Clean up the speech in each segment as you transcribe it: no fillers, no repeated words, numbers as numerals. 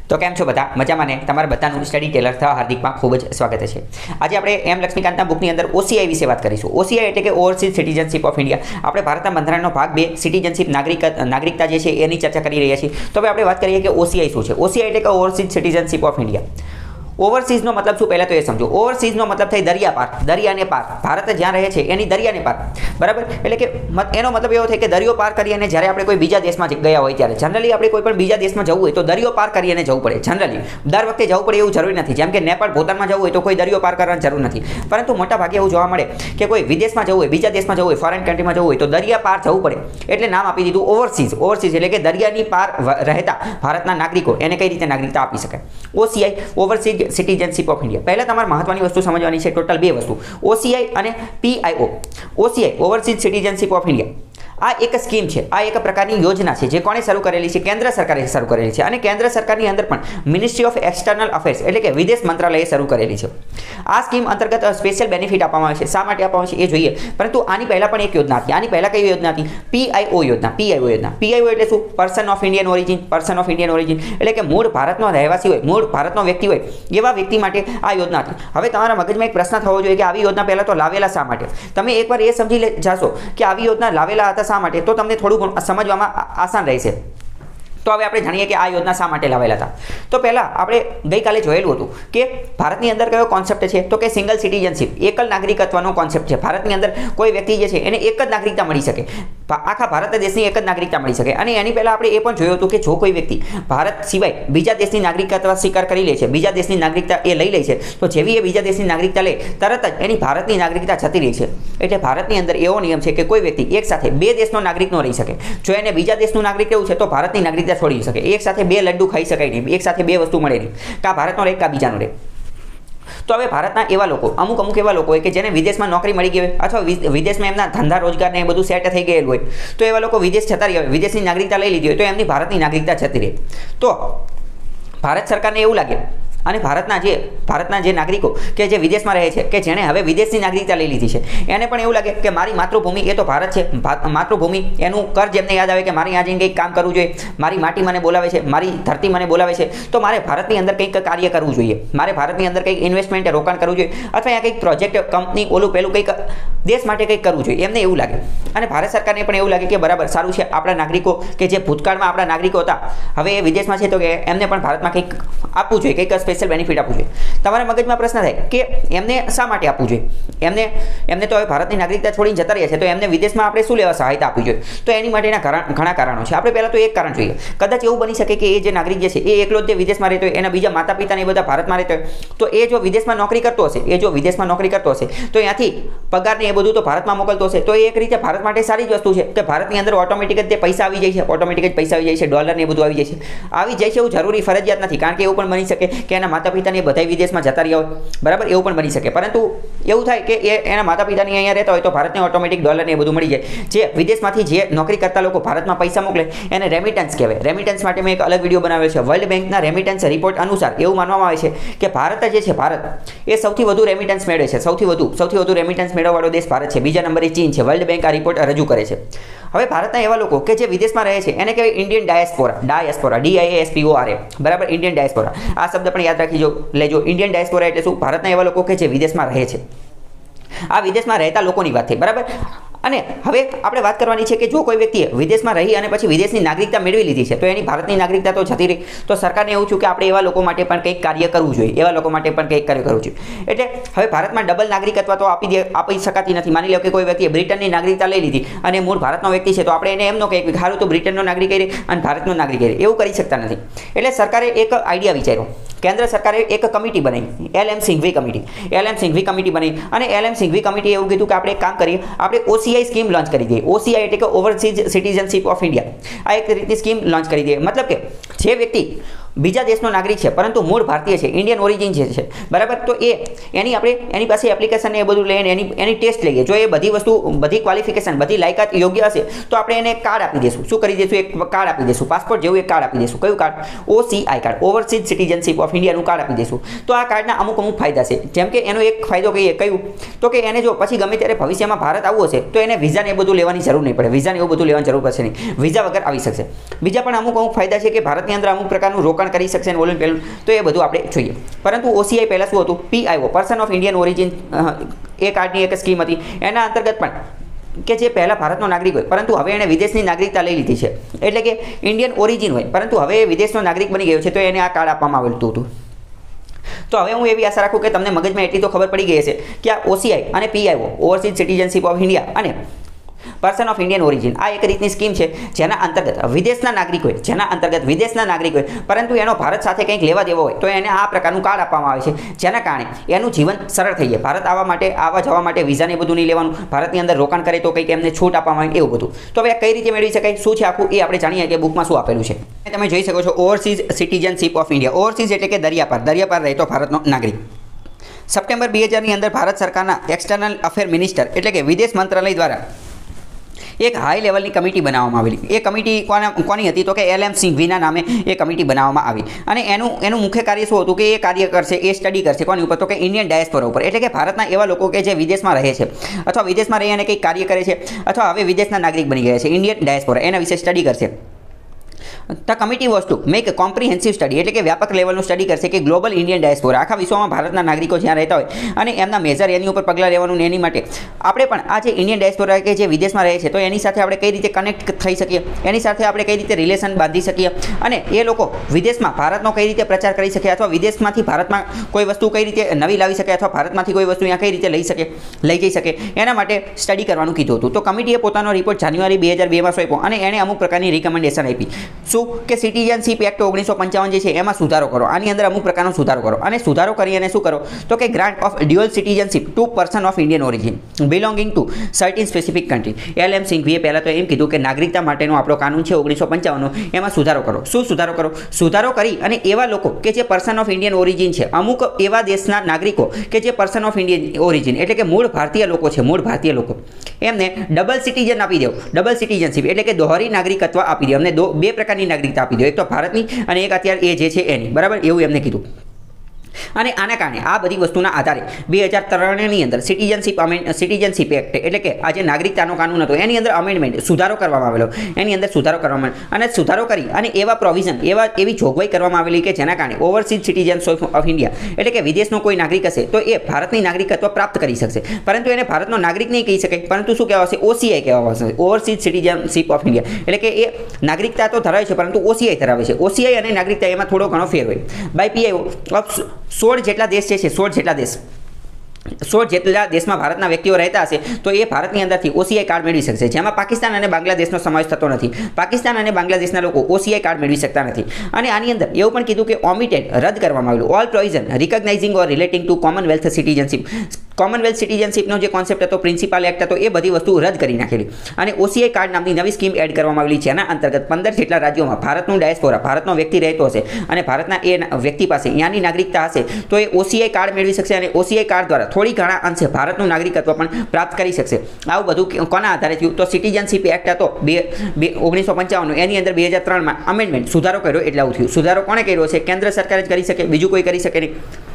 તો કેમ છો બધા મજામાં ને તમારા બધાનું સ્ટડી ટેલર થવા હાર્દિકમાં ખૂબ જ સ્વાગત છે। આજે આપણે એમ લક્ષ્મીકાંતના બુકની અંદર ઓસીઆઈ વિશે વાત કરીશું। ઓસીઆઈ એટલે કે ઓવરસીઝ સિટીઝનશીપ ઓફ ઇન્ડિયા। આપણે ભારતના બંધારણનો ભાગ 2 સિટીઝનશીપ નાગરિકતા જે છે એની ચર્ચા કરી રહ્યા છીએ। તો હવે આપણે વાત કરીએ કે ઓસીઆઈ શું છે। ઓસીઆઈ એટલે કે ઓવરસીઝ સિટીઝનશીપ ઓફ ઇન્ડિયા। ઓવરસીઝનો મતલબ શું પહેલા તો એ સમજો। ઓવરસીઝનો મતલબ થાય દરિયા પાર, દરિયાને પાર। ભારત જ્યાં રહે છે એની દરિયાને પાર, બરાબર। એટલે કે એનો મતલબ એવો થાય કે દરિયો પાર કરી અને જ્યારે આપણે કોઈ બીજા દેશમાં ગયા હોય ત્યારે જનરલી આપણે કોઈ પણ બીજા દેશમાં જવું હોય તો દરિયો પાર કરી અને જવું પડે। જનરલી દર વખતે જવું પડે એવું જરૂરી નથી। જેમ કે નેપાળ ભૂતાનમાં જવું હોય તો કોઈ દરિયો પાર કરવાની જરૂર નથી, પરંતુ મોટા ભાગે એવું જોવા મળે કે કોઈ વિદેશમાં જવું હોય, બીજા દેશમાં જવું હોય, ફોરેન કન્ટ્રીમાં જવું હોય તો દરિયા પાર જવું પડે, એટલે નામ આપી દીધું ઓવરસીઝ। ઓવરસીઝ એટલે કે દરિયાની પાર રહેતા ભારતના નાગરિકો એને કઈ રીતે નાગરિકતા આપી શકાય। OCI overseas citizenship of India. પહેલા તમારે મહત્વની વસ્તુ સમજવાની છે, ટોટલ 2 વસ્તુ, ઓસીઆઈ અને PIO. OCI overseas citizenship of India આ એક સ્કીમ છે, આ એક પ્રકારની યોજના છે જે કોણે શરૂ કરેલી છે? કેન્દ્ર સરકારે શરૂ કરેલી છે। અને કેન્દ્ર સરકારની અંદર પણ મિનિસ્ટ્રી ઓફ એક્સટર્નલ અફેર્સ એટલે કે વિદેશ મંત્રાલયે શરૂ કરેલી છે। આ સ્કીમ અંતર્ગત સ્પેશિયલ બેનિફિટ આપવામાં આવે છે। શા માટે આપવામાં આવે છે એ જોઈએ, પરંતુ આની પહેલા પણ એક યોજના હતી। આની પહેલા કઈ યોજના હતી? પીઆઈઓ યોજના। પીઆઈઓ યોજના, પીઆઈઓ એટલે શું? Person of Indian origin. Person of Indian origin એટલે કે મૂળ ભારતનો રહેવાસી હોય, મૂળ ભારતનો વ્યક્તિ હોય એવા વ્યક્તિ માટે આ યોજના હતી। હવે તમારા મગજમાં એક પ્રશ્ન થવો જોઈએ કે આવી યોજના પહેલા તો લાવેલા શા માટે? તમે એકવાર એ સમજી જાશો કે આવી યોજના લાવેલા હતા શા માટે, તો તમને થોડું સમજવામાં આસાન રહેશે। તો હવે આપણે જાણીએ કે આ યોજના શા માટે લાવેલા હતા। તો પહેલા આપણે ગઈકાલે જોયેલું હતું કે ભારતની અંદર કયો કોન્સેપ્ટ છે, તો કે સિંગલ સિટીઝનશીપ, એકલ નાગરિકત્વનો કોન્સેપ્ટ છે। ભારતની અંદર કોઈ વ્યક્તિ જે છે એને એક જ નાગરિકતા મળી શકે, આખા ભારત દેશની એક જ નાગરિકતા મળી શકે। અને એની પહેલા આપણે એ પણ જોયું હતું કે જો કોઈ વ્યક્તિ ભારત સિવાય બીજા દેશની નાગરિકત્વ સ્વીકાર કરી લે છે, બીજા દેશની નાગરિકતા એ લઈ લે છે, તો જેવી એ બીજા દેશની નાગરિકતા લે તરત જ એની ભારતની નાગરિકતા જતી રહી છે। એટલે ભારતની અંદર એવો નિયમ છે કે કોઈ વ્યક્તિ એક સાથે 2 દેશનો નાગરિક ન રહી શકે। જો એને બીજા દેશનું નાગરિક રહેવું છે તો ભારતની નાગરિકતા છોડી શકે। એક સાથે 2 લડ્ડુ ખાઈ શકાય નહીં, એક સાથે 2 વસ્તુ મળે નહીં, કાં ભારતનો રહે કાં બીજાનો રહે। તો હવે ભારતના એવા લોકો, અમુક એવા લોકો હોય કે જેને વિદેશમાં નોકરી મળી ગઈ હોય અથવા વિદેશમાં એમના ધંધા રોજગાર ને એ બધું સેટ થઈ ગયેલું હોય, તો એવા લોકો વિદેશ જતા રહ્યા હોય, વિદેશની નાગરિકતા લઈ લીધી હોય તો એમની ભારતની નાગરિકતા જતી રહે। તો ભારત સરકારને એવું લાગે અને ભારતના જે નાગરિકો કે જે વિદેશમાં રહે છે, કે જેણે હવે વિદેશની નાગરિકતા લઈ લીધી છે, એને પણ એવું લાગે કે મારી માતૃભૂમિ એ તો ભારત છે, માતૃભૂમિ એનું કર્જ એમને યાદ આવે કે મારે ત્યાં જઈને કંઈક કામ કરવું જોઈએ, મારી માટી મને બોલાવે છે, મારી ધરતી મને બોલાવે છે, તો મારે ભારતની અંદર કંઈક કાર્ય કરવું જોઈએ, મારે ભારતની અંદર કંઈક ઇન્વેસ્ટમેન્ટ રોકાણ કરવું જોઈએ, અથવા અહીંયા કંઈક પ્રોજેક્ટ, કંપની, ઓલું પેલું કંઈક દેશ માટે કંઈક કરવું જોઈએ, એમને એવું લાગે। અને ભારત સરકારને પણ એવું લાગે કે બરાબર સારું છે, આપણા નાગરિકો કે જે ભૂતકાળમાં આપણા નાગરિકો હતા હવે એ વિદેશમાં છે, તો કે એમને પણ ભારતમાં કંઈક આપવું જોઈએ, કંઈક સ્પેશિયલ બેનિફિટ આપવું જોઈએ। તમારા મગજમાં પ્રશ્ન થાય કે એમને શા માટે આપવું જોઈએ? એમને તો હવે ભારતની નાગરિકતા છોડીને જતા રહ્યા છે, તો એમને વિદેશમાં આપણે શું લેવા સહાયતા આપવી જોઈએ? તો એની માટેના ઘણા કારણો છે। આપણે પહેલા તો એક કારણ જોઈએ, કદાચ એવું બની શકે કે એ જે નાગરિક જે છે એ એકલો જ વિદેશમાં રહેતો હોય, એના બીજા માતા પિતા ને બધા ભારતમાં રહેતા હોય, તો એ જો વિદેશમાં નોકરી કરતો હશે, તો ત્યાંથી પગાર ને એ બધું તો ભારતમાં મોકલતો હશે, તો એ એક રીતે ભારત માટે સારી જ વસ્તુ છે કે ભારતની અંદર ઓટોમેટિક જ તે પૈસા આવી જાય છે, ઓટોમેટિક જ પૈસા આવી જાય છે, ડોલર ને એ બધું આવી જાય છે એવું જરૂરી ફરજિયાત નથી, કારણ કે એવું પણ બની શકે કે એના માતા પિતાને બધા વિદેશમાં જતા રહ્યા હોય, બરાબર, એવું પણ બની શકે। પરંતુ એવું થાય કે એના માતા પિતાની અહીંયા રહેતા હોય તો ભારતને ઓટોમેટિક ડોલર ને એ બધું મળી જાય। જે વિદેશમાંથી જે નોકરી કરતા લોકો ભારતમાં પૈસા મોકલે એને રેમિટન્સ કહેવાય। રેમિટન્સ માટે મેં એક અલગ વિડીયો બનાવ્યો છે। વર્લ્ડ બેંકના રેમિટન્સ રિપોર્ટ અનુસાર એવું માનવામાં આવે છે કે ભારત જે છે, ભારત એ સૌથી વધુ રેમિટન્સ મેળવે છે, સૌથી વધુ રેમિટન્સ મેળવવાળો દેશ ભારત છે, બીજા નંબરે ચીન છે। વર્લ્ડ બેંક આ રિપોર્ટ રજૂ કરે છે। હવે ભારતના એવા લોકો કે જે વિદેશમાં રહે છે એને કહેવાય ઇન્ડિયન ડાયસ્પોરા, DIASPORA, બરાબર, ઇન્ડિયન ડાયસ્પોરા। આ શબ્દ પણ યાદ રાખી લેજો। ઇન્ડિયન ડાયસ્પોરા એટલે શું? ભારતના એવા લોકો કે જે વિદેશમાં રહે છે, આ વિદેશમાં રહેતા લોકોની વાત થઈ, બરાબર। અને હવે આપણે વાત કરવાની છે કે જો કોઈ વ્યક્તિએ વિદેશમાં રહી અને પછી વિદેશની નાગરિકતા મેળવી લીધી છે તો એની ભારતની નાગરિકતા તો જતી રહી, તો સરકારને એવું થયું કે આપણે એવા લોકો માટે પણ કંઈક કાર્ય કરવું જોઈએ, એટલે હવે ભારતમાં ડબલ નાગરિકત્વ તો આપી શકાતી નથી। માની લો કે કોઈ વ્યક્તિએ બ્રિટનની નાગરિકતા લઈ લીધી અને મૂળ ભારતનો વ્યક્તિ છે, તો આપણે એને એમ ન કહીએ કે સારું તો બ્રિટનનો નાગરિક રહે અને ભારતનો નાગરિક રહે, એવું કરી શકતા નથી। એટલે સરકારે એક આઈડિયા વિચાર્યો, કેન્દ્ર સરકારે એક કમિટી બનાવી, LM સિંઘવી કમિટી બનાવી, અને LM સિંઘવી કમિટીએ એવું કીધું કે આપણે એક કામ કરીએ, આપણે ઓસીઆઈ સ્કીમ લોન્ચ કરી દઈએ। ઓસીઆઈ એટલે કે ઓવરસીઝ સિટીઝનશીપ ઓફ ઇન્ડિયા। આ એક રીતની સ્કીમ લોન્ચ કરી દઈએ, મતલબ કે જે વ્યક્તિ બીજા દેશનો નાગરિક છે પરંતુ મૂળ ભારતીય છે, ઇન્ડિયન ઓરિજિન છે, બરાબર, તો એની પાસે એપ્લિકેશન એ બધું લઈને એની ટેસ્ટ લઈએ, જો એ બધી ક્વોલિફિકેશન, બધી લાયકાત યોગ્ય હશે તો આપણે એને કાર્ડ આપી દઈશું। શું કરી દઈશું? એક કાર્ડ આપી દઈશું, પાસપોર્ટ જેવું એક કાર્ડ આપી દઈશું। કયું card? OCI card, overseas citizenship of ઇન્ડિયાનું કાર્ડ આપી દઈશું। તો આ કાર્ડના અમુક ફાયદા છે, જેમ કે એનો એક ફાયદો કયું, તો કે એને જો પછી ગમે ત્યારે ભવિષ્યમાં ભારત આવવું હશે તો એને વિઝાને એ બધું લેવાની જરૂર નહીં પડે, વિઝાને એવું બધું લેવાની જરૂર પડશે નહીં, વિઝા વગર આવી શકશે। બીજા પણ અમુક ફાયદા છે કે ભારતની અંદર અમુક પ્રકારનું રોકાણ રોકાણ કરી શકશે ને ઓલું પેલું, તો એ બધું આપણે જોઈએ. પરંતુ OCI પહેલાં શું હતું? PIO person of Indian origin એ કાર્ડની એક સ્કીમ હતી. એના અંતર્ગત પણ કે જે પહેલાં ભારતનો નાગરિક હોય પરંતુ હવે એણે વિદેશની નાગરિકતા લઈ લીધી છે, એટલે કે ઇન્ડિયન ઓરિજિન હોય પરંતુ હવે એ વિદેશનો નાગરિક બની ગયો છે, તો એને આ કાર્ડ આપવામાં આવેલું હતું. તો હવે હું એવી આશા રાખું કે તમને મગજમાં એટલી તો ખબર પડી ગઈ હશે કે આ OCI અને PIO overseas citizenship of India અને પર્સન ઓફ ઇન્ડિયન ઓરિજિન આ એક રીતની સ્કીમ છે જેના અંતર્ગત વિદેશના નાગરિક હોય પરંતુ એનો ભારત સાથે કંઈક લેવા દેવો હોય તો એને આ પ્રકારનું કાર્ડ આપવામાં આવે છે, જેના કારણે એનું જીવન સરળ થઈ જાય. ભારત આવવા જવા માટે વિઝા ને બધું નહીં લેવાનું, ભારતની અંદર રોકાણ કરે તો કંઈક એમને છૂટ આપવામાં આવે, એવું બધું. તો હવે કઈ રીતે મેળવી શકાય, શું છે આખું, એ આપણે જાણીએ કે બુકમાં શું આપેલું છે. તમે જોઈ શકો છો overseas citizenship of India. Overseas એટલે કે દરિયા પાર રહેતો ભારતનો નાગરિક. સપ્ટેમ્બર 2000ની અંદર ભારત સરકારના એક્સટર્નલ અફેર મિનિસ્ટર એટલે કે વિદેશ મંત્રાલય દ્વારા એક હાઈ લેવલની કમિટી બનાવવામાં આવેલી. એ કમિટી કોની હતી? તો કે LM સિંઘવીના નામે એ કમિટી બનાવવામાં આવી અને એનું મુખ્ય કાર્ય શું હતું કે એ કાર્ય કરશે, એ સ્ટડી કરશે કોની ઉપર? તો કે ઇન્ડિયન ડાયસ્પોરા ઉપર, એટલે કે ભારતના એવા લોકો કે જે વિદેશમાં રહે છે અથવા વિદેશમાં રહી અને કંઈક કાર્ય કરે છે અથવા હવે વિદેશના નાગરિક બની ગયા છે, ઇન્ડિયન ડાયસ્પોરા, એના વિશે સ્ટડી કરશે. The committee was to make a comprehensive study એટલે કે વ્યાપક લેવલનું સ્ટડી કરશે કે ગ્લોબલ ઇન્ડિયન ડાયસ્પોરા, આખા વિશ્વમાં ભારતના નાગરિકો જ્યાં રહેતા હોય અને એમના મેજર એની ઉપર પગલાં લેવાનું ને એની માટે આપણે પણ આ જે ઇન્ડિયન ડાયસ્પોરા કે જે વિદેશમાં રહે છે તો એની સાથે આપણે કઈ રીતે કનેક્ટ થઈ શકીએ, એની સાથે આપણે કઈ રીતે રિલેશન બાંધી શકીએ અને એ લોકો વિદેશમાં ભારતનો કઈ રીતે પ્રચાર કરી શકે અથવા વિદેશમાંથી ભારતમાં કોઈ વસ્તુ કઈ રીતે નવી લાવી શકે અથવા ભારતમાંથી કોઈ વસ્તુ અહીંયા કઈ રીતે લઈ જઈ શકે, એના માટે સ્ટડી કરવાનું કીધું હતું. તો કમિટીએ પોતાનો રિપોર્ટ જાન્યુઆરી 2002માં સોંપ્યો અને એણે અમુક પ્રકારની રિકમેન્ડેશન આપી. શું કે સિટીઝનશીપ એક્ટ 1955 જે છે એમાં સુધારો કરો, આની અંદર અમુક પ્રકારનો સુધારો કરો અને સુધારો કરી અને શું કરો? તો કે grant of dual citizenship to person of Indian origin belonging to certain specific country. LM સિંઘવીએ પહેલાં તો એમ કીધું કે નાગરિકતા માટેનો આપણો કાનૂન છે 1955નો, એમાં સુધારો કરો. શું સુધારો કરો? સુધારો કરી અને એવા લોકો કે જે પર્સન ઓફ ઇન્ડિયન ઓરિજિન છે, અમુક એવા દેશના નાગરિકો કે જે પર્સન ઓફ ઇન્ડિયન ઓરિજિન એટલે કે મૂળ ભારતીય લોકો એમને ડબલ સિટીઝન આપી દો. ડબલ સિટીઝનશીપ એટલે કે દોહરી નાગરિકત્વ આપી દો. અમને બે પ્રકારની નાગરિકતા આપી દો, એક તો ભારતની અને એક અત્યારે એ જે છે એની, બરાબર, એવું એમને કીધું. અને આના કારણે આ બધી વસ્તુના આધારે 2003ની અંદર સિટીઝનશીપ એક્ટ એટલે કે આ જે નાગરિકતાનો કાનૂન હતો એની અંદર અમેન્ડમેન્ટ સુધારો કરવામાં આવેલો. એની અંદર સુધારો કરવામાં અને સુધારો કરી અને એવા પ્રોવિઝન એવી જોગવાઈ કરવામાં આવેલી કે જેના કારણે ઓવરસીઝ સિટીઝન્સ ઓફ ઇન્ડિયા એટલે કે વિદેશનો કોઈ નાગરિક હશે તો એ ભારતની નાગરિકત્વ પ્રાપ્ત કરી શકશે, પરંતુ એને ભારતનો નાગરિક નહીં કહી શકાય, પરંતુ શું કહેવાશે? OCI કહેવાશે, ઓવરસીઝ સિટીઝનશીપ ઓફ ઇન્ડિયા. એટલે કે એ નાગરિકતા તો ધરાવે છે પરંતુ OCI ધરાવે છે. OCI અને નાગરિકતા એમાં થોડો ઘણો ફેર હોય. બાય PIO 16 જેટલા દેશ છે 16 જેટલા દેશમાં ભારતના વ્યક્તિઓ રહેતા હશે તો એ ભારતની અંદરથી OCI કાર્ડ મેળવી શકશે, જેમાં પાકિસ્તાન અને બાંગ્લાદેશનો સમાવેશ થતો નથી. પાકિસ્તાન અને બાંગ્લાદેશના લોકો OCI કાર્ડ મેળવી શકતા નથી. અને આની અંદર એવું પણ કીધું કે ઓમિટેડ રદ કરવામાં આવેલું all provision recognising or relating to commonwealth citizenship. Commonwealth સિટીઝનશીપનો જે કોન્સેપ્ટ હતો, પ્રિન્સિપાલ એક્ટ હતો, એ બધી વસ્તુ રદ કરી નાખેલી અને OCI કાર્ડ નામની નવી સ્કીમ એડ કરવામાં આવેલી, જેના અંતર્ગત 15 જેટલા રાજ્યોમાં ભારતનું ડાયસ્પોરા, ભારતનો વ્યક્તિ રહેતો હશે અને ભારતના એ વ્યક્તિ પાસે ત્યાંની નાગરિકતા હશે તો એ OCI કાર્ડ મેળવી શકશે અને OCI કાર્ડ દ્વારા થોડી ઘણા અંશે ભારતનું નાગરિકત્વ પણ પ્રાપ્ત કરી શકશે. આવું બધું કોના આધારે થયું? તો સિટીઝનશીપ એક્ટ હતો 1955, એની અંદર 2003માં અમેન્ડમેન્ટ સુધારો કર્યો એટલે આવું થયું. સુધારો કોણે કર્યો છે? કેન્દ્ર સરકાર જ કરી શકે, બીજું કોઈ કરી શકે નહીં.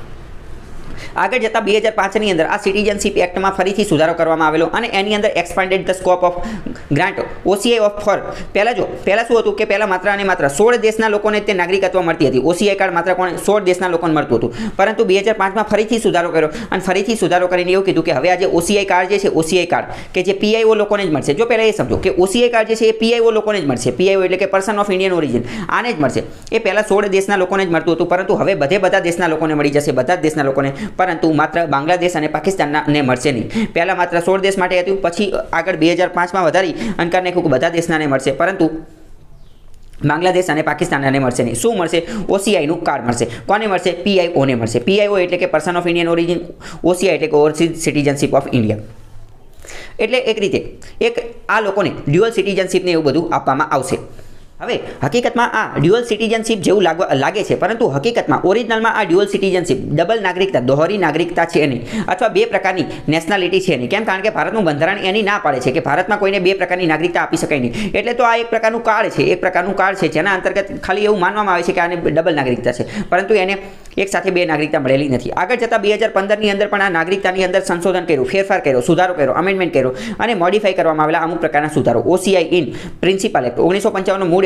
આગળ જતાં 2005ની અંદર આ સિટીઝનશીપ એક્ટમાં ફરીથી સુધારો કરવામાં આવેલો અને એની અંદર expanded the scope of grant OCI of for. પહેલાં શું હતું કે પહેલાં માત્ર અને માત્ર 16 દેશના લોકોને તે નાગરિકત્વ મળતી હતી. OCI કાર્ડ માત્ર 16 દેશના લોકોને મળતું હતું, પરંતુ 2005માં ફરીથી સુધારો કર્યો અને ફરીથી સુધારો કરીને એવું કીધું કે હવે આ જે OCI કાર્ડ જે છે, OCI કાર્ડ કે જે PIO લોકોને જ મળશે. જો પહેલાં એ સમજો કે OCI કાર્ડ જે છે એ PIO લોકોને જ મળશે. PIO એટલે કે પર્સન ઓફ ઇન્ડિયન ઓરિજિન, આને જ મળશે. એ પહેલાં 16 દેશના લોકોને જ મળતું હતું, પરંતુ હવે બધા દેશના લોકોને મળી જશે, બધા જ દેશના લોકોને, પરંતુ માત્ર બાંગ્લાદેશ અને પાકિસ્તાનને મળશે નહીં. પહેલાં માત્ર 16 દેશ માટે હતું, પછી આગળ 2005માં વધારી અને કરી નાખ્યું કે બધા દેશનાને મળશે, પરંતુ બાંગ્લાદેશ અને પાકિસ્તાનને મળશે નહીં. શું મળશે? OCIનું કાર્ડ મળશે. કોને મળશે? PIOને મળશે. PIO એટલે કે person of Indian origin, OCI એટલે કે ઓવરસીઝ સિટીઝનશીપ ઓફ ઇન્ડિયા. એટલે એક રીતે આ લોકોને ડ્યુઅલ સિટીઝનશીપને એવું બધું આપવામાં આવશે. હવે હકીકતમાં આ ડ્યુઅલ સિટીઝનશીપ જેવું લાગે છે, પરંતુ હકીકતમાં ઓરિજિનલમાં આ ડ્યુઅલ સિટીઝનશીપ ડબલ નાગરિકતા, દોહરી નાગરિકતા છે નહીં, અથવા બે પ્રકારની નેશનાલિટી છે નહીં. કેમ? કારણ કે ભારતનું બંધારણ એની ના પાડે છે કે ભારતમાં કોઈને બે પ્રકારની નાગરિકતા આપી શકાય નહીં. એટલે તો આ એક પ્રકારનું કાર્ડ છે, જેના અંતર્ગત ખાલી એવું માનવામાં આવે છે કે આને ડબલ નાગરિકતા છે, પરંતુ એને એક સાથે બે નાગરિકતા મળેલી નથી. આગળ જતાં 2015ની અંદર પણ આ નાગરિકતાની અંદર સંશોધન કર્યું, ફેરફાર કર્યો, સુધારો કર્યો, અમેન્ડમેન્ટ કર્યો અને મોડિફાઈ કરવામાં આવેલા અમુક પ્રકારના સુધારો. OCI ઇન પ્રિન્સિપાલ એક્ટ 1955નો મૂળ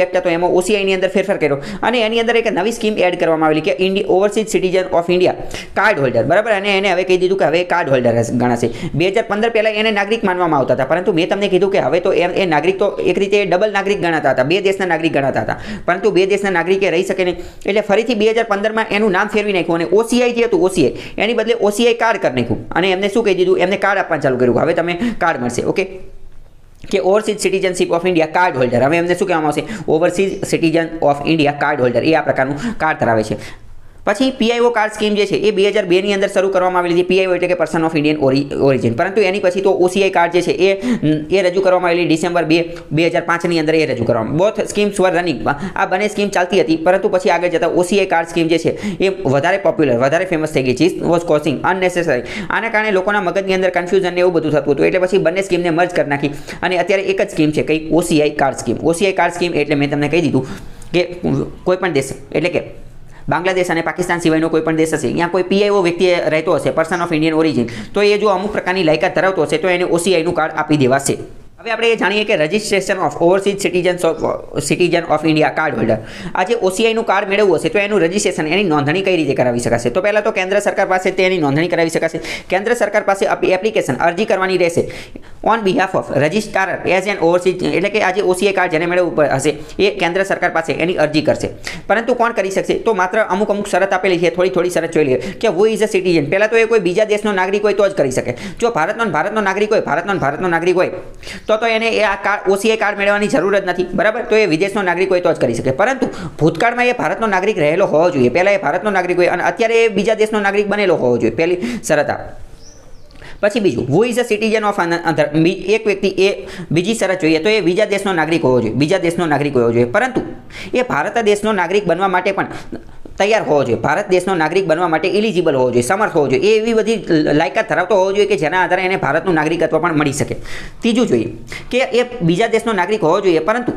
એક્ટ હતો એમાં OCI ની અંદર ફેરફાર કર્યો અને એની અંદર એક નવી સ્કીમ એડ કરવામાં આવેલી કે overseas citizen of India card holder, બરાબર, અને એને હવે કહી દીધું કે હવે કાર્ડ હોલ્ડર ગણાશે. 2015 પહેલાં એને નાગરિક માનવામાં આવતા હતા, પરંતુ મેં તમને કીધું કે હવે તો એ નાગરિક તો એક રીતે ડબલ નાગરિક ગણાતા હતા, બે દેશના નાગરિક ગણાતા હતા, પરંતુ બે દેશના નાગરિકે રહી શકે નહીં. એટલે ફરીથી 2015માં એનું નામ ફેરવી નાખ્યું અને OCI જે હતું OCI એની બદલે OCI કાર્ડ કરી નાખ્યું અને એમને શું કહી દીધું, એમને કાર્ડ આપવાનું ચાલુ કર્યું. હવે તમે કાર્ડ મળશે, ઓકે, કે overseas citizenship of India card holder. હવે એમને શું કહેવામાં આવશે, overseas citizen of India card holder, એ આ પ્રકારનું કાર્ડ ધરાવે છે. પછી PIO કાર્ડ સ્કીમ જે છે એ 2002ની અંદર શરૂ કરવામાં આવેલી હતી. PIO એટલે કે પર્સન ઓફ ઇન્ડિયન ઓરિજિન, પરંતુ એની પછી તો OCI કાર્ડ જે છે એ રજૂ કરવામાં આવેલી ડિસેમ્બર 2005ની અંદર એ રજૂ કરવામાં. બોથ સ્કીમ્સ વર રનિંગમાં, આ બંને સ્કીમ ચાલતી હતી, પરંતુ પછી આગળ જતા OCI કાર્ડ સ્કીમ જે છે એ વધારે પોપ્યુલર, વધારે ફેમસ થઈ ગઈ. Which was costing unnecessary. આના કારણે લોકોના મગજની અંદર કન્ફ્યુઝન ને એવું બધું થતું હતું, એટલે પછી બંને સ્કીમને મર્જ કરી નાખી અને અત્યારે એક જ સ્કીમ છે, કઈ OCI card scheme. OCI card scheme એટલે મેં તમને કહી દીધું કે કોઈ પણ દેશ એટલે કે બાંગ્લાદેશ અને પાકિસ્તાન સિવાયનો કોઈ પણ દેશ હશે, ત્યાં કોઈ PIO વ્યક્તિ રહેતો હશે, પર્સન ઓફ ઇન્ડિયન ઓરિજિન, તો એ જો અમુક પ્રકારની લાયકાત ધરાવતો હશે તો એને OCIનું કાર્ડ આપી દેવાશે. હવે આપણે એ જાણીએ કે registration of overseas citizen of India card holder. આજે OCIનું કાર્ડ મેળવવું હશે તો એનું રજિસ્ટ્રેશન, એની નોંધણી કઈ રીતે કરાવી શકાશે? તો પહેલાં તો કેન્દ્ર સરકાર પાસે તેની નોંધણી કરાવી શકાશે. કેન્દ્ર સરકાર પાસે એપ્લિકેશન અરજી કરવાની રહેશે on behalf of registrar as an overseas, એટલે કે આજે OCI કાર્ડ જેને મેળવવું હશે એ કેન્દ્ર સરકાર પાસે એની અરજી કરશે. પરંતુ કોણ કરી શકશે? તો માત્ર અમુક શરત આપેલી છે, થોડી શરત જોઈ લઈએ કે હુ ઇઝ અ સિટીઝન. પહેલાં તો એ કોઈ બીજા દેશનો નાગરિક હોય તો જ કરી શકે. જો ભારતનો નાગરિક હોય, ભારતનો નાગરિક હોય તો એને એ આ કાર્ડ OCI કાર્ડ મેળવવાની જરૂર જ નથી, બરાબર. તો એ વિદેશનો નાગરિક હોય તો જ કરી શકે, પરંતુ ભૂતકાળમાં એ ભારતનો નાગરિક રહેલો હોવો જોઈએ. પહેલાં એ ભારતનો નાગરિક હોય અને અત્યારે એ બીજા દેશનો નાગરિક બનેલો હોવો જોઈએ, પહેલી શરત આ. પછી બીજું, who is a citizen of other. એક વ્યક્તિ એ બીજી શરત જોઈએ તો એ બીજા દેશનો નાગરિક હોવો જોઈએ, બીજા દેશનો નાગરિક હોવો જોઈએ, પરંતુ એ ભારત દેશનો નાગરિક બનવા માટે પણ તૈયાર હોવો જોઈએ, ભારત દેશનો નાગરિક બનવા માટે એલિજિબલ હોવો જોઈએ, સમર્થ હોવો જોઈએ, એ એવી બધી લાયકાત ધરાવતો હોવો જોઈએ કે જેના આધારે એને ભારતનું નાગરિકત્વ પણ મળી શકે. ત્રીજું જોઈએ કે એ બીજા દેશનો નાગરિક હોવો જોઈએ, પરંતુ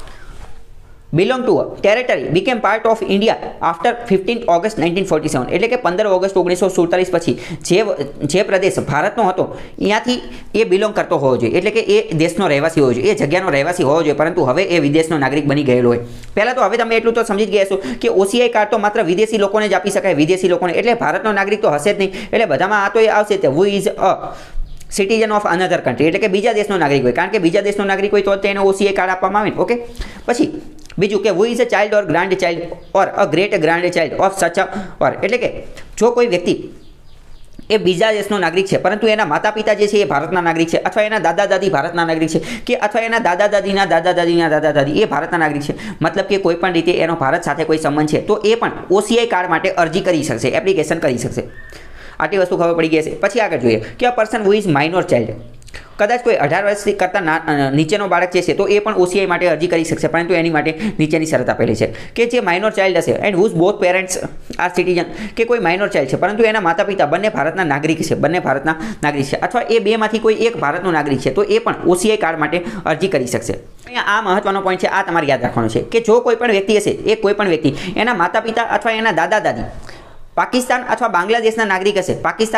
belong to a territory became part of India after 15 August 1947, એટલે કે 15 ઓગસ્ટ 1947 પછી જે પ્રદેશ ભારતનો હતો ત્યાંથી એ બિલોંગ કરતો હોવો જોઈએ, એટલે કે એ દેશનો રહેવાસી હોવો જોઈએ, એ જગ્યાનો રહેવાસી હોવો જોઈએ, પરંતુ હવે એ વિદેશનો નાગરિક બની ગયેલો હોય. પહેલાં તો હવે તમે એટલું તો સમજી જ ગયા છો કે OCI કાર્ડ તો માત્ર વિદેશી લોકોને જ આપી શકાય, વિદેશી લોકોને, એટલે ભારતનો નાગરિક તો હશે જ નહીં. એટલે બધામાં આ તો એ આવશે who is a citizen of another country, એટલે કે બીજા દેશનો નાગરિક હોય, કારણ કે બીજા દેશનો નાગરિક હોય તો તેને OCI કાર્ડ આપવામાં આવે. ઓકે, પછી બીજું કે who is a child or grand child or a great grand child of such a ઓર, એટલે કે જો કોઈ વ્યક્તિ એ બીજા દેશનો નાગરિક છે પરંતુ એના માતા પિતા જે છે એ ભારતના નાગરિક છે, અથવા એના દાદા દાદી ભારતના નાગરિક છે, કે અથવા એના દાદા દાદીના દાદા દાદીના દાદા દાદી એ ભારતના નાગરિક છે, મતલબ કે કોઈ પણ રીતે એનો ભારત સાથે કોઈ સંબંધ છે, તો એ પણ OCI કાર્ડ માટે અરજી કરી શકશે, એપ્લિકેશન કરી શકશે. આટલી વસ્તુ ખબર પડી ગઈ છે. પછી આગળ જોઈએ કે a person who is minor child. કદાચ કોઈ 18 વર્ષથી કરતાં નીચેનો બાળક જે છે તો એ પણ OCI માટે અરજી કરી શકશે, પરંતુ એની માટે નીચેની શરત આપેલી છે કે જે માઇનોર ચાઇલ્ડ હશે and whose both parents are citizen, કે કોઈ માઇનોર ચાઇલ્ડ છે પરંતુ એના માતા પિતા બંને ભારતના નાગરિક છે, અથવા એ બેમાંથી કોઈ એક ભારતનો નાગરિક છે, તો એ પણ OCI કાર્ડ માટે અરજી કરી શકશે. અહીંયા આ મહત્વનો પોઈન્ટ છે, આ તમારે યાદ રાખવાનો છે કે જો કોઈ પણ વ્યક્તિ હશે, એ કોઈ પણ વ્યક્તિ એના માતા પિતા અથવા એના દાદા દાદી પાકિસ્તાન અથવા બાંગ્લાદેશના નાગરિક હશે,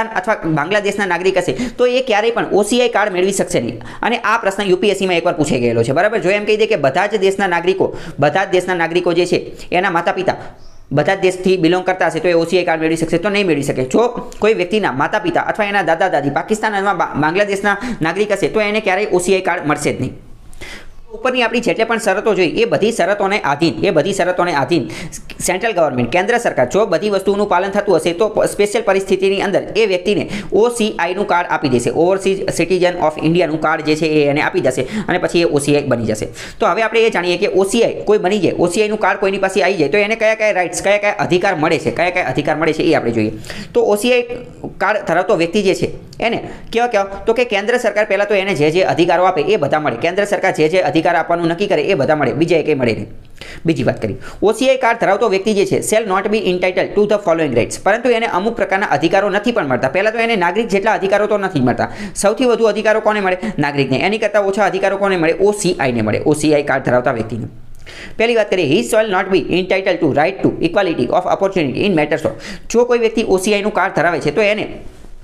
તો એ ક્યારેય પણ OCI કાર્ડ મેળવી શકશે નહીં. અને આ પ્રશ્ન UPSCમાં એકવાર પૂછાઈ ગયેલો છે, બરાબર. જો એમ કહી દે કે બધા જ દેશના નાગરિકો જે છે એના માતા પિતા બધા જ દેશથી બિલોંગ કરતા હશે તો એ OCI કાર્ડ મેળવી શકશે, તો નહીં મેળવી શકે. જો કોઈ વ્યક્તિના માતા પિતા અથવા એના દાદા દાદી પાકિસ્તાન અથવા બાંગ્લાદેશના નાગરિક હશે તો એને ક્યારેય OCI કાર્ડ મળશે જ નહીં. ઉપરની આપણી જેટલે પણ શરતો જોઈ એ બધી શરતોને આધીન સેન્ટ્રલ ગવર્મેન્ટ, કેન્દ્ર સરકાર જો બધી વસ્તુનું પાલન થતું હશે તો સ્પેશિયલ પરિસ્થિતિની અંદર એ વ્યક્તિને OCIનું કાર્ડ આપી દેશે, ઓવરસીઝ સિટીઝન ઓફ ઇન્ડિયાનું કાર્ડ જે છે એ એને આપી જશે અને પછી એ OCI બની જશે. તો હવે આપણે એ જાણીએ કે OCI કોઈ બની જાય, OCIનું કાર્ડ કોઈની પાસે આવી જાય તો એને કયા રાઇટ્સ, કયા અધિકાર મળે છે, એ આપણે જોઈએ. તો OCI કાર્ડ ધરાવતો વ્યક્તિ જે છે એને કેવા તો કે કેન્દ્ર સરકાર પહેલાં તો એને જે અધિકારો આપે એ બધા મળે, કેન્દ્ર સરકાર જે અધિકાર આપવાનું નક્કી કરે એ બધા મળે, બીજા એ કંઈ મળે નહીં. બીજી વાત કરી, OCI કાર્ડ ધરાવતો વ્યક્તિ જે છે shall not be entitled to the following rights, પરંતુ એને અમુક પ્રકારના અધિકારો નથી પણ મળતા. પહેલાં તો એને નાગરિક જેટલા અધિકારો તો નથી મળતા. સૌથી વધુ અધિકારો કોને મળે? નાગરિકને. એની કરતાં ઓછા અધિકારો કોને મળે? OCIને મળે, OCI કાર્ડ ધરાવતા વ્યક્તિને. પહેલી વાત કરીએ, he shall not be entitled to right to equality of opportunity in matters of. જો કોઈ વ્યક્તિ OCIનું કાર્ડ ધરાવે છે તો એને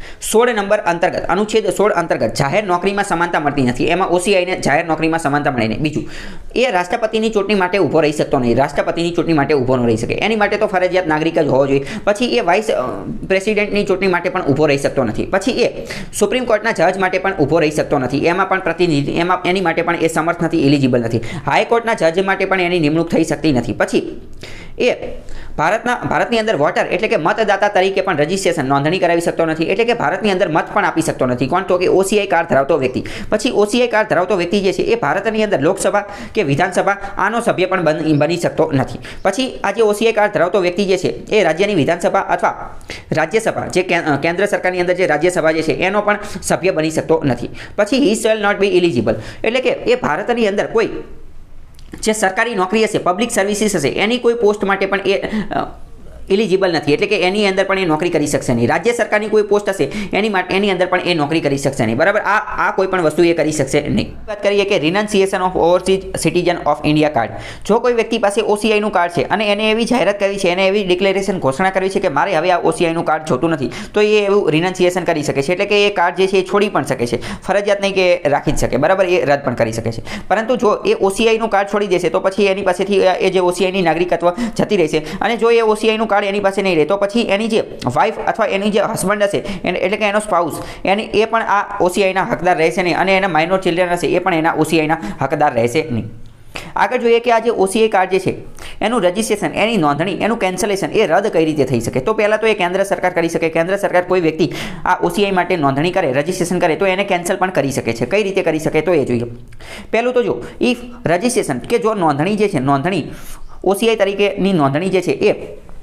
16 નંબર અંતર્ગત અનુચ્છેદ 16 અંતર્ગત જાહેર નોકરીમાં સમાનતા મળતી નથી. એમાં ઓસીઆઈને જાહેર નોકરીમાં સમાનતા મળે નહીં. બીજું, એ રાષ્ટ્રપતિની ચૂંટણી માટે ઊભો રહી શકતો નહીં. રાષ્ટ્રપતિની ચૂંટણી માટે ઊભો ન રહી શકે. એની માટે તો ફરજિયાત નાગરિક જ હોવો જોઈએ. પછી એ વાઇસ પ્રેસિડેન્ટની ચૂંટણી માટે પણ ઊભો રહી શકતો નથી. પછી એ સુપ્રીમ કોર્ટના જજ માટે પણ ઊભો રહી શકતો નથી. એમાં પણ પ્રતિનિધિ એની માટે પણ એ સમર્થ નથી, એલિજિબલ નથી. હાઈકોર્ટના જજ માટે પણ એની નિમણૂક થઈ શકતી નથી. પછી એ ભારતની અંદર વોટર એટલે કે મતદાતા તરીકે પણ રજિસ્ટ્રેશન નોંધણી કરાવી શકતો નથી. એટલે કે ભારતની અંદર મત પણ આપી શકતો નથી. કોણ? તો કે ઓસીઆઈ કાર્ડ ધરાવતો વ્યક્તિ. પછી ઓસીઆઈ કાર્ડ ધરાવતો વ્યક્તિ જે છે એ ભારતની અંદર લોકસભા કે વિધાનસભા આનો સભ્ય પણ બની શકતો નથી. પછી આ જે ઓસીઆઈ કાર્ડ ધરાવતો વ્યક્તિ જે છે એ રાજ્યની વિધાનસભા અથવા રાજ્યસભા જે કેન્દ્ર સરકારની અંદર જે રાજ્યસભા જે છે એનો પણ સભ્ય બની શકતો નથી. પછી he shall not be eligible એટલે કે એ ભારતની અંદર કોઈ જે સરકારી નોકરી હશે, પબ્લિક સર્વિસીસ હશે, એની કોઈ પોસ્ટ માટે પણ એ એલિજિબલ નથી. એટલે કે એની અંદર પણ એ નોકરી કરી શકશે નહીં. રાજ્ય સરકારની કોઈ પોસ્ટ હશે એની અંદર પણ એ નોકરી કરી શકશે નહીં. બરાબર, આ કોઈ પણ વસ્તુ એ કરી શકશે નહીં. વાત કરીએ કે renunciation of overseas citizen of India card. જો કોઈ વ્યક્તિ પાસે ઓસીઆઈનું કાર્ડ છે અને એને એવી જાહેરાત કરી છે, એને એવી ડિક્લેરેશન ઘોષણા કરવી છે કે મારે હવે આ ઓસીઆઈનું કાર્ડ જોતું નથી, તો એ એવું રિનન્સિએશન કરી શકે છે. એટલે કે એ કાર્ડ જે છે એ છોડી પણ શકે છે. ફરજિયાત નહીં કે રાખી જ શકે. બરાબર, એ રદ પણ કરી શકે છે. પરંતુ જો એ ઓસીઆઈનું કાર્ડ છોડી દેશે તો પછી એની પાસેથી એ જે ઓસીઆઈની નાગરિકત્વ જતી રહેશે. અને જો એ ઓસીઆઈનું કાર્ડ એની પાસે નહીં રહે તો પછી એની જે વાઇફ અથવા એની જે હસબન્ડ હશે એટલે કે એનો સ્પાઉસ એ પણ આ ઓસીઆઈના હકદાર રહેશે નહીં. અને એના માઇનોર ચિલ્ડ્રન હશે એ પણ એના ઓસીઆઈના હકદાર રહેશે નહીં. આગળ જોઈએ કે આ જે ઓસીઆઈ કાર્ડ જે છે એનું રજિસ્ટ્રેશન, એની નોંધણી, એનું કેન્સલેશન એ રદ કઈ રીતે થઈ શકે? તો પહેલાં તો એ કેન્દ્ર સરકાર કરી શકે. કેન્દ્ર સરકાર કોઈ વ્યક્તિ આ ઓસીઆઈ માટે નોંધણી કરે, રજિસ્ટ્રેશન કરે તો એને કેન્સલ પણ કરી શકે છે. કઈ રીતે કરી શકે તો એ જોઈએ. પહેલું તો જો ઇફ રજિસ્ટ્રેશન કે જો નોંધણી જે છે, નોંધણી ઓસીઆઈ તરીકેની નોંધણી જે છે એ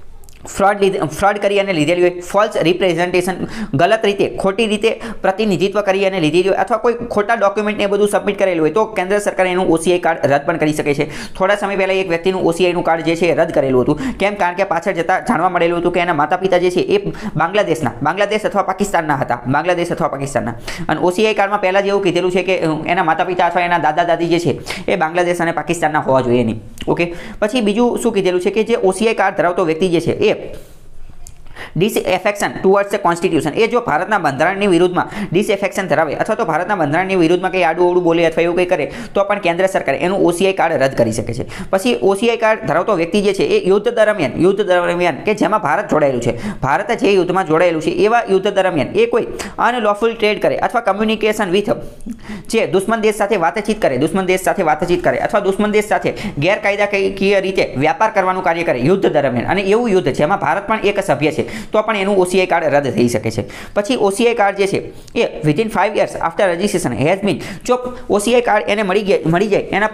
ફ્રોડ કરી અને લીધેલી હોય, ફોલ્સ રિપ્રેઝન્ટેશન, ગલત રીતે, ખોટી રીતે પ્રતિનિધિત્વ કરી અને લીધેલી હોય, અથવા કોઈ ખોટા ડોક્યુમેન્ટને એ બધું સબમિટ કરેલું હોય તો કેન્દ્ર સરકાર એનું ઓસીઆઈ કાર્ડ રદ પણ કરી શકે છે. થોડા સમય પહેલાં એક વ્યક્તિનું ઓસીઆઈનું કાર્ડ જે છે એ રદ કરેલું હતું. કેમ? કારણ કે પાછળ જતાં જાણવા મળેલું હતું કે એના માતા પિતા જે છે એ બાંગ્લાદેશ અથવા પાકિસ્તાનના હતા. બાંગ્લાદેશ અથવા પાકિસ્તાનના. અને ઓસીઆઈ કાર્ડમાં પહેલાં જ એવું કીધેલું છે કે એના માતા પિતા અથવા એના દાદા દાદી જે છે એ બાંગ્લાદેશ અને પાકિસ્તાનના હોવા જોઈએ નહીં. ઓકે, પછી બીજું શું કીધેલું છે કે જે ઓસીઆઈ કાર્ડ ધરાવતો વ્યક્તિ જે છે એ ડિસએફેક્શન ટુવર્ડ્સ ધ કોન્સ્ટિટ્યુશન, એ જો ભારતના બંધારણની વિરુદ્ધમાં ડિસએફેક્શન ધરાવે અથવા તો ભારતના બંધારણની વિરુદ્ધમાં કંઈ આડું અવડું બોલે અથવા એવું કંઈ કરે તો પણ કેન્દ્ર સરકાર એનું ઓસીઆઈ કાર્ડ રદ કરી શકે છે. પછી ઓસીઆઈ કાર્ડ ધરાવતો વ્યક્તિ જે છે એ યુદ્ધ દરમિયાન કે જેમાં ભારત જોડાયેલું છે, ભારત જે યુદ્ધમાં જોડાયેલું છે એવા યુદ્ધ દરમિયાન એ કોઈ અનલોફુલ ટ્રેડ કરે અથવા કમ્યુનિકેશન વિથ જે દુશ્મન દેશ સાથે વાતચીત કરે અથવા દુશ્મન દેશ સાથે ગેરકાયદાકીય રીતે વ્યાપાર કરવાનું કાર્ય કરે યુદ્ધ દરમિયાન, અને એવું યુદ્ધ જેમાં ભારત પણ એક સભ્ય છે તો પણ એનું ઓસીઆઈ કાર્ડ રદ થઈ શકે છે. પછી ઓસીઆઈ કાર્ડ જે છે એ within 5 years after registration has been, જો ઓસીઆઈ કાર્ડ એને મળી જાય એના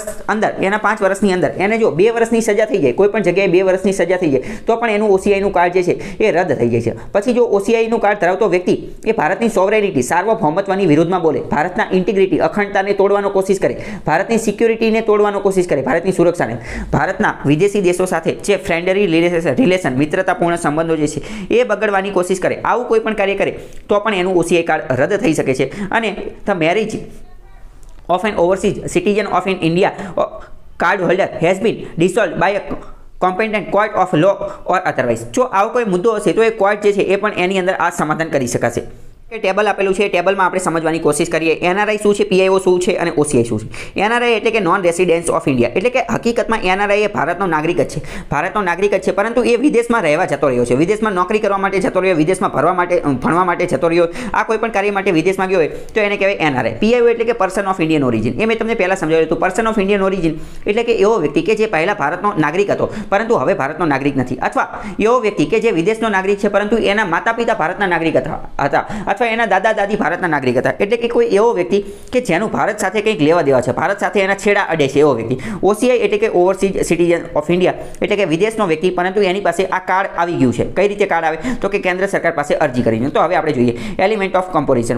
5 વર્ષની અંદર એને જો 2 વર્ષની સજા થઈ જાય, કોઈ પણ જગ્યાએ 2 વર્ષની સજા થઈ જાય તો પણ એનું ઓસીઆઈનું કાર્ડ જે છે એ રદ થઈ જાય છે. પછી જો ઓસીઆઈનું કાર્ડ ધરાવતો વ્યક્તિ એ ભારતની સોવરેનિટી, સાર્વભૌમત્વની વિરુદ્ધમાં બોલે, ભારતના ઇન્ટિગ્રિટી, અખંડતાને તોડવાનો કોશિશ કરે, ભારતની સિક્યુરિટીને તોડવાનો કોશિશ કરે, ભારતની સુરક્ષાને, ભારતના વિદેશી દેશો સાથે જે ફ્રેન્ડલી રિલેશન, મિત્રતાપૂર્ણ સંબંધો જે છે એ બગડવાની કોશિશ કરે, આવું કોઈ પણ કાર્ય કરે તો પણ એનું ઓસીઆઈ કાર્ડ રદ થઈ શકે છે. અને the marriage of an overseas citizen of in India card holder has been dissolved by competent court of law or otherwise, જો આવો કોઈ મુદ્દો હશે તો એ કોર્ટ જે છે એ પણ એની અંદર આ સમાધાન કરી શકાશે. ટેબલ આપેલું છે, ટેબલમાં આપણે સમજવાની કોશિશ કરીએ. એનઆરઆઈ શું છે, પીઆઈઓ શું છે અને ઓસીઆઈ શું છે. એનઆરઆઈ એટલે કે નોન રેસિડેન્સ ઓફ ઇન્ડિયા, એટલે કે હકીકતમાં એનઆરઆઈ એ ભારતનો નાગરિક જ છે, પરંતુ એ વિદેશમાં રહેવા જતો રહ્યો છે, વિદેશમાં નોકરી કરવા માટે જતો રહ્યો, વિદેશમાં ભણવા માટે જતો રહ્યો, આ કોઈ પણ કાર્ય માટે વિદેશમાં ગયો હોય તો એને કહેવાય એનઆરઆઈ. પીઆઈઓ એટલે કે પર્સન ઓફ ઇન્ડિયન ઓરિજિન, એ મેં તમને પહેલાં સમજાવ્યું હતું. પર્સન ઓફ ઇન્ડિયન ઓરિજિન એટલે કે એવો વ્યક્તિ કે જે પહેલાં ભારતનો નાગરિક હતો પરંતુ હવે ભારતનો નાગરિક નથી, અથવા એવો વ્યક્તિ કે જે વિદેશનો નાગરિક છે પરંતુ એના માતા પિતા ભારતના નાગરિક હતા અથવા એના દાદા દાદી ભારતના નાગરિક હતા. એટલે કે કોઈ એવો વ્યક્તિ કે જેનું ભારત સાથે કંઈક લેવા દેવા છે, ભારત સાથે એના છેડા અડે છે, એવો વ્યક્તિ. ઓસીઆઈ એટલે કે ઓવરસીઝ સિટીઝન ઓફ ઇન્ડિયા એટલે કે વિદેશનો વ્યક્તિ, પરંતુ એની પાસે આ કાર્ડ આવી ગયું છે. કઈ રીતે કાર્ડ આવે તો કે કેન્દ્ર સરકાર પાસે અરજી કરીને. તો હવે આપણે જોઈએ એલિમેન્ટ ઓફ કમ્પેરિઝન.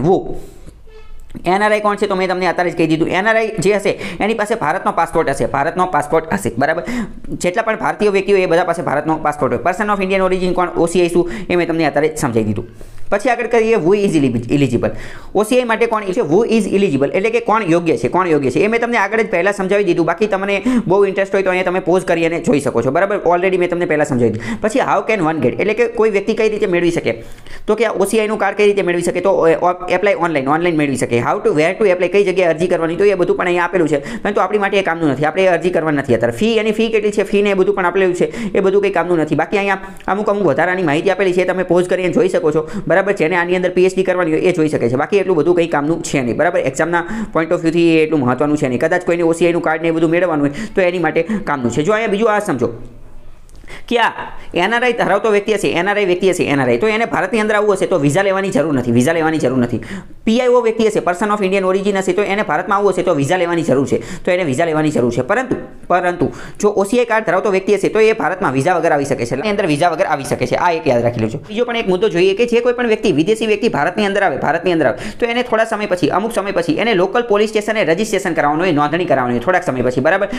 એનઆરઆઈ કોણ છે તો મેં તમને અત્યારે જ કહી દીધું. એનઆરઆઈ જે હશે એની પાસે ભારતનો પાસપોર્ટ હશે, બરાબર. જેટલા પણ ભારતીય વ્યક્તિઓ એ બધા પાસે ભારતનો પાસપોર્ટ હોય. પર્સન ઓફ ઇન્ડિયન ઓરિજિન કોણ, ઓસીઆઈ શું, એ મેં તમને અત્યારે સમજાવી દીધું. પછી આગળ કરીએ હુ ઇઝ ઇલિજિબલ. OCI માટે કોણ છે? હુ ઇઝ ઇલિજિબલ એટલે કે કોણ યોગ્ય છે, કોણ યોગ્ય છે. એ મેં તમને આગળ જ પહેલાં સમજાવી દીધું. બાકી તમને બહુ ઇન્ટરેસ્ટ હોય તો અહીંયા તમે પોઝ કરી અને જોઈ શકો છો, બરાબર. ઓલરેડી મેં તમને પહેલાં સમજાવી દીધું. પછી હાઉ કેન વન ગેટ એટલે કે કોઈ વ્યક્તિ કઈ રીતે મેળવી શકે, તો કે OCI નું કાર્ડ કઈ રીતે મેળવી શકે, તો એપ્લાય ઓનલાઈન મેળવી શકે. How to where to apply, કઈ જગ્યાએ અરજી કરવાની, તો એ બધું પણ અહીંયા આપેલું છે. પરંતુ આપણી માટે એ કામનું નથી, આપણે અરજી કરવાની નથી અત્યારે. ફી એની ફી કેટલી છે, ફી ને એ બધું પણ આપેલું છે, એ બધું કંઈ કામનું નથી. બાકી અહીંયા અમુક વધારાની માહિતી આપેલી છે, તમે પોઝ કરીને જોઈ શકો છો, બરાબર. જેને આની અંદર PhD કરવાની હોય એ જોઈ શકે છે. બાકી એટલું બધું કંઈ કામનું છે નહીં, બરાબર. એક્ઝામના પોઈન્ટ ઓફ વ્યૂથી એ એટલું મહત્વનું છે નહીં. કદાચ કોઈને OCI નું કાર્ડ ને એ બધું મેળવવાનું હોય તો એની માટે કામનું છે. જો અહીંયા બીજું આ સમજો કે આ NRI ધરાવતો વ્યક્તિ હશે, NRI તો એને ભારતની અંદર આવવું હશે તો વિઝા લેવાની જરૂર નથી. PIO વ્યક્તિ હશે, પર્સન ઓફ ઇન્ડિયન ઓરિજિન હશે, તો એને ભારતમાં આવવું હશે તો વિઝા લેવાની જરૂર છે, પરંતુ જો OCI કાર્ડ ધરાવતો વ્યક્તિ હશે તો એ ભારતમાં વિઝા વગર આવી શકે છે, એની અંદર વિઝા વગર આવી શકે છે. આ એક યાદ રાખી લેજો. બીજો પણ એક મુદ્દો જોઈએ કે જે કોઈ પણ વ્યક્તિ, વિદેશી વ્યક્તિ ભારતની અંદર આવે તો એને થોડા સમય પછી, અમુક સમય પછી એને લોકલ પોલીસ સ્ટેશને રજીસ્ટ્રેશન કરાવવાનું હોય, નોંધણી કરાવવાની હોય થોડાક સમય પછી, બરાબર.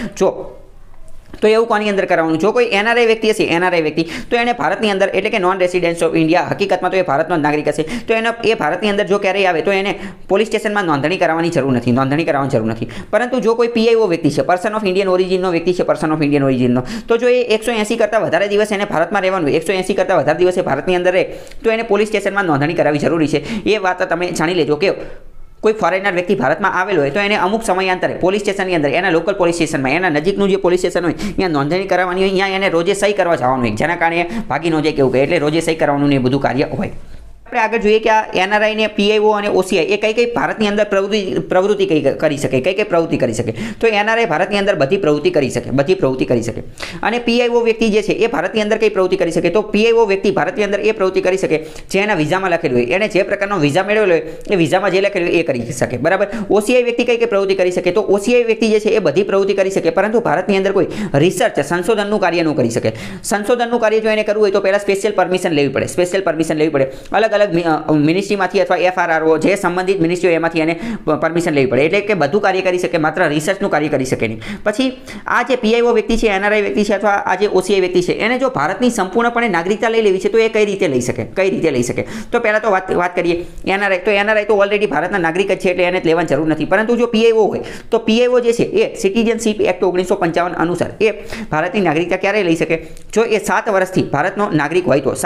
તો એવું કોની અંદર કરાવવાનું? જો કોઈ NRI વ્યક્તિ તો એને ભારતની અંદર એટલે કે નોન રેસિડેન્સ ઓફ ઇન્ડિયા, હકીકતમાં તો એ ભારતનો નાગરિક હશે, તો એ ભારતની અંદર જો ક્યારેય આવે તો એને પોલીસ સ્ટેશનમાં નોંધણી કરાવવાની જરૂર નથી. પરંતુ જો કોઈ PIO વ્યક્તિ છે, પર્સન ઓફ ઇન્ડિયન ઓરિજિનનો વ્યક્તિ છે, તો જો એ 180 કરતાં વધારે દિવસ એને ભારતમાં રહેવાનું, 180 કરતાં વધારે દિવસે ભારતની અંદર રહે તો એને પોલીસ સ્ટેશનમાં નોંધણી કરાવવી જરૂરી છે. એ વાત તમે જાણી લેજો કે કોઈ ફોરેનર વ્યક્તિ ભારતમાં આવેલો હોય તો એને અમુક સમયાંતરે પોલીસ સ્ટેશનની અંદર, એના લોકલ પોલીસ સ્ટેશનમાં, એના નજીકનું જે પોલીસ સ્ટેશન હોય ત્યાં નોંધણી કરાવવાની હોય, ત્યાં એને રોજે સહી કરવા જવાનું હોય, જેના કારણે ભાગી ન જાય કેવું કહે, એટલે રોજે સહી કરવાનું ને એ બધું કાર્ય હોય. આપણે આગળ જોઈએ કે આ NRI ને PIO અને OCI એ કઈ ભારતની અંદર પ્રવૃત્તિ કરી શકે, કઈ પ્રવૃત્તિ કરી શકે. તો NRI ભારતની અંદર બધી પ્રવૃત્તિ કરી શકે. અને PIO વ્યક્તિ જે છે એ ભારતની અંદર કઈ પ્રવૃત્તિ કરી શકે, તો PIO વ્યક્તિ ભારતની અંદર એ પ્રવૃત્તિ કરી શકે જે એના વિઝામાં લખેલું હોય, એને જે પ્રકારનો વિઝા મેળવેલો હોય એ વિઝામાં જે લખેલું હોય એ કરી શકે, બરાબર. OCI વ્યક્તિ કઈ પ્રવૃત્તિ કરી શકે, તો OCI વ્યક્તિ જે છે એ બધી પ્રવૃત્તિ કરી શકે, પરંતુ ભારતની અંદર કોઈ રિસર્ચ, સંશોધનનું કાર્ય ન કરી શકે. સંશોધનનું કાર્ય જો એને કરવું હોય તો પહેલા સ્પેશિયલ પરમિશન લેવી પડે. અલગ મિનિસ્ટ્રીમાંથી અથવા FRRO જે સંબંધિત મિનિસ્ટ્રીઓ એમાંથી એને પરમિશન લેવી પડે, એટલે કે બધું કાર્ય કરી શકે, માત્ર રિસર્ચનું કાર્ય કરી શકે નહીં. પછી આ જે PIO વ્યક્તિ છે, NRI વ્યક્તિ છે અથવા આ જે OCI વ્યક્તિ છે, એને જો ભારતની સંપૂર્ણપણે નાગરિકતા લઈ લેવી છે તો એ કઈ રીતે લઈ શકે. તો પહેલાં તો વાત કરીએ NRI તો ઓલરેડી ભારતના નાગરિક જ છે એટલે એને લેવાની જરૂર નથી. પરંતુ જો PIO હોય તો PIO જે છે એ સિટીઝનશીપ એક્ટ 1955 અનુસાર એ ભારતની નાગરિકતા ક્યારે લઈ શકે? જો એ 7 વર્ષથી ભારતનો નાગરિક હોય તો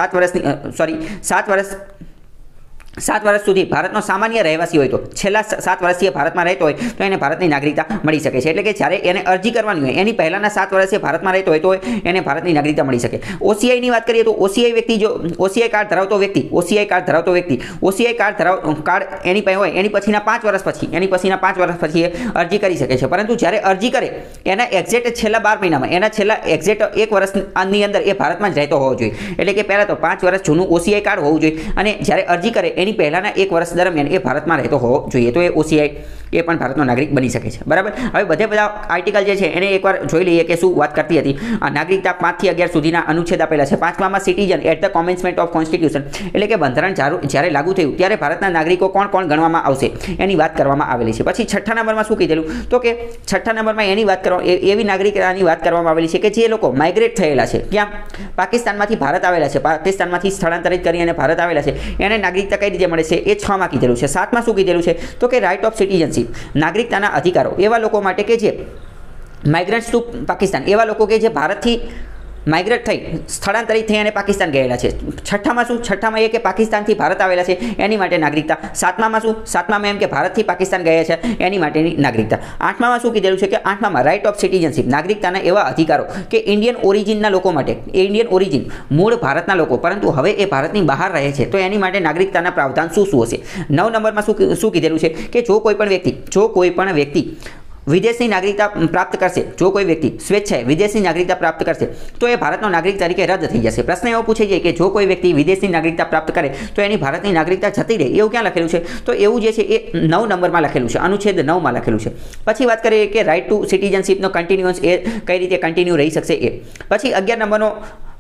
7 વર્ષ સુધી ભારતનો સામાન્ય રહેવાસી હોય તો, છેલ્લા 7 વર્ષથી ભારતમાં રહેતો હોય તો એને ભારતની નાગરિકતા મળી શકે છે. એટલે કે જ્યારે એને અરજી કરવાની હોય એની પહેલાના 7 વર્ષે ભારતમાં રહેતો હોય તો એને ભારતની નાગરિકતા મળી શકે. OCI ની વાત કરીએ તો OCI વ્યક્તિ જો OCI કાર્ડ ધરાવતો વ્યક્તિ OCI કાર્ડ એની પાસે હોય એની પછીના 5 વર્ષ પછી અરજી કરી શકે છે. પરંતુ જ્યારે અરજી કરે એના એક્ઝેક્ટ છેલ્લા 12 મહિનામાં, એના છેલ્લા એક્ઝેક્ટ 1 વર્ષની અંદર એ ભારતમાં જ રહેતો હોવો જોઈએ. એટલે કે પહેલાં તો 5 વર્ષ જૂનું OCI કાર્ડ હોવું જોઈએ અને જ્યારે અરજી કરે એની પહેલાના 1 વર્ષ દરમિયાન એ ભારતમાં રહેતો હોવો જોઈએ, તો એ OCI એ પણ ભારતનો નાગરિક બની શકે છે, બરાબર. હવે બધા આર્ટિકલ જે છે એને એકવાર જોઈ લઈએ કે શું વાત કરતી હતી. આ નાગરિકતા 5 થી 11 સુધીના અનુચ્છેદ આપેલા છે. 5માં citizen at the commencement of constitution એટલે કે બંધારણ જ્યારે લાગુ થયું ત્યારે ભારતના નાગરિકો કોણ ગણવામાં આવશે એની વાત કરવામાં આવેલી છે. પછી 6ઠ્ઠા નંબરમાં શું કીધેલું, તો કે 6ઠ્ઠા નંબરમાં એવી નાગરિકતાની વાત કરવામાં આવેલી છે કે જે લોકો માઇગ્રેટ થયેલા છે, ક્યાં? પાકિસ્તાનમાંથી ભારત આવેલા છે, પાકિસ્તાનમાંથી સ્થળાંતરિત કરી અને ભારત આવેલા છે, એને નાગરિકતા કઈ રીતે મળે છે એ 6માં કીધેલું છે. 7માં શું કીધેલું છે, તો કે રાઇટ ઓફ સિટીઝનશીપ, નાગરિકતાના અધિકારો એવા લોકો માટે કે જે માઇગ્રન્ટ્સ ટુ પાકિસ્તાન, એવા લોકો કે જે ભારતથી માઇગ્રેટ થઈ સ્થળાંતરિત થઈ અને પાકિસ્તાન ગયેલા છે. 6ઠ્ઠામાં શું? 6ઠ્ઠામાં એ કે પાકિસ્તાનથી ભારત આવેલા છે એની માટે નાગરિકતા. 7મામાં શું? 7મામાં એમ કે ભારતથી પાકિસ્તાન ગયા છે એની માટેની નાગરિકતા. 8મામાં શું કીધેલું છે કે 8મામાં રાઇટ ઓફ સિટીઝનશીપ, નાગરિકતાના એવા અધિકારો કે ઇન્ડિયન ઓરિજિનના લોકો માટે, ઇન્ડિયન ઓરિજિન મૂળ ભારતના લોકો પરંતુ હવે એ ભારતની બહાર રહે છે તો એની માટે નાગરિકતાના પ્રાવધાન શું હશે. 9 નંબરમાં શું કીધેલું છે કે જો કોઈ પણ વ્યક્તિ વિદેશની નાગરિકતા પ્રાપ્ત કરશે, જો કોઈ વ્યક્તિ સ્વેચ્છાએ વિદેશની નાગરિકતા પ્રાપ્ત કરશે તો એ ભારતનો નાગરિક તરીકે રદ થઈ જશે. પ્રશ્ન એવો પૂછે છે કે જો કોઈ વ્યક્તિ વિદેશની નાગરિકતા પ્રાપ્ત કરે તો એની ભારતની નાગરિકતા જતી રહે, એવું ક્યાં લખેલું છે? તો એવું જે છે એ 9 નંબરમાં લખેલું છે, અનુચ્છેદ 9માં લખેલું છે. પછી વાત કરીએ કે રાઇટ ટુ સિટીઝનશીપનો કન્ટિન્યુઅન્સ એ કઈ રીતે કન્ટિન્યુ રહી શકશે એ. પછી 11 નંબરનો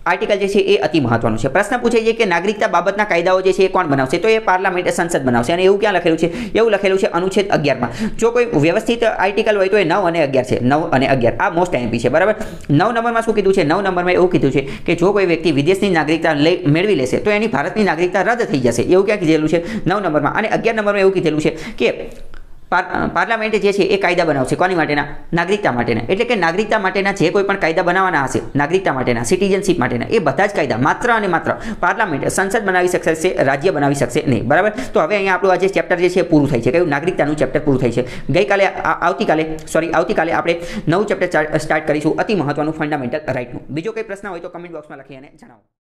આર્ટિકલ જે છે એ અતિ મહત્વનું છે. પ્રશ્ન પૂછે છે કે નાગરિકતા બાબતના કાયદાઓ જે છે એ કોણ બનાવશે? તો એ પાર્લામેન્ટ સંસદ બનાવશે. અને એવું ક્યાં લખેલું છે? એવું લખેલું છે અનુચ્છેદ 11માં. જો કોઈ વ્યવસ્થિત આર્ટિકલ હોય તો એ 9 અને 11 છે. 9 અને 11 આ મોસ્ટ એમપી છે, બરાબર. 9 નંબરમાં શું કીધું છે? 9 નંબરમાં એવું કીધું છે કે જો કોઈ વ્યક્તિ વિદેશની નાગરિકતા મેળવી લેશે તો એની ભારતની નાગરિકતા રદ થઈ જશે. એવું ક્યાં કીધેલું છે? 9 નંબરમાં. અને 11 નંબરમાં એવું કીધેલું છે કે પાર્લામેન્ટ જે છે એ કાયદા બનાવશે. કોની માટેના? નાગરિકતા માટેના. એટલે કે નાગરિકતા માટેના જે કોઈ પણ કાયદા બનાવવાના હશે, નાગરિકતા માટેના, સિટીઝનશીપ માટેના, એ બધા જ કાયદા માત્ર અને માત્ર પાર્લામેન્ટ, સંસદ બનાવી શકશે, રાજ્ય બનાવી શકશે નહીં, બરાબર. તો હવે અહીંયા આપણું આજે ચેપ્ટર જે છે પૂરું થાય છે. કયું? નાગરિકતાનું ચેપ્ટર પૂરું થાય છે. આવતીકાલે આપણે નવું ચેપ્ટર સ્ટાર્ટ કરીશું, અતિ મહત્વનું ફંડામેન્ટલ રાઇટનું. બીજો કોઈ પ્રશ્ન હોય તો કમેન્ટ બોક્સમાં લખી અને જણાવો.